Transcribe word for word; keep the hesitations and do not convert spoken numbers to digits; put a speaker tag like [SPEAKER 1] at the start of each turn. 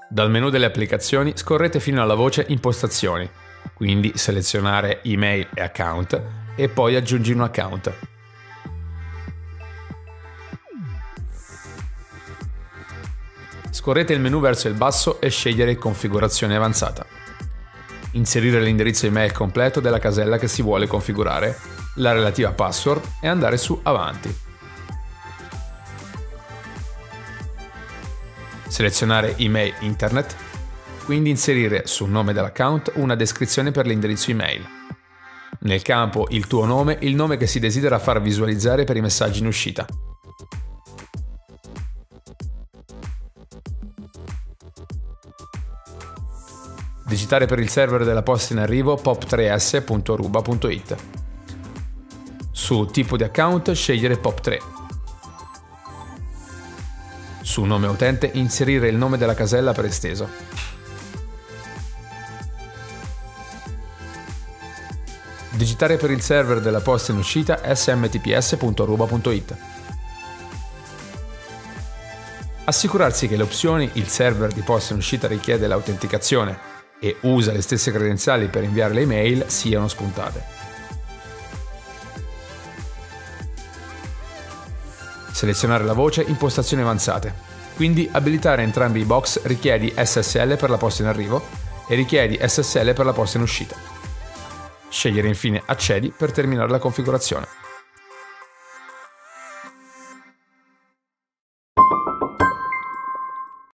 [SPEAKER 1] Dal menu delle applicazioni scorrete fino alla voce Impostazioni, quindi selezionare Email e Account e poi aggiungi un account. Scorrete il menu verso il basso e scegliere Configurazione avanzata. Inserire l'indirizzo email completo della casella che si vuole configurare, la relativa password e andare su Avanti. Selezionare Email Internet, quindi inserire sul nome dell'account una descrizione per l'indirizzo email. Nel campo il tuo nome, il nome che si desidera far visualizzare per i messaggi in uscita. Digitare per il server della posta in arrivo pop tre s punto ruba punto it. Su tipo di account scegliere pop tre. Su nome utente inserire il nome della casella per esteso. Digitare per il server della posta in uscita s m t p s punto ruba punto it. Assicurarsi che le opzioni il server di posta in uscita richiede l'autenticazione e usa le stesse credenziali per inviare le email siano spuntate. Selezionare la voce Impostazioni avanzate, quindi abilitare entrambi i box richiedi S S L per la posta in arrivo e richiedi S S L per la posta in uscita. Scegliere infine Accedi per terminare la configurazione.